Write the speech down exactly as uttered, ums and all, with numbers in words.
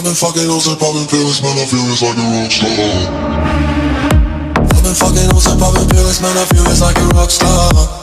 I've been fucking hoes and popping pills, man, I feel it's like a rock star. I've been fucking hoes and popping pills, man, I feel it's like a rock star.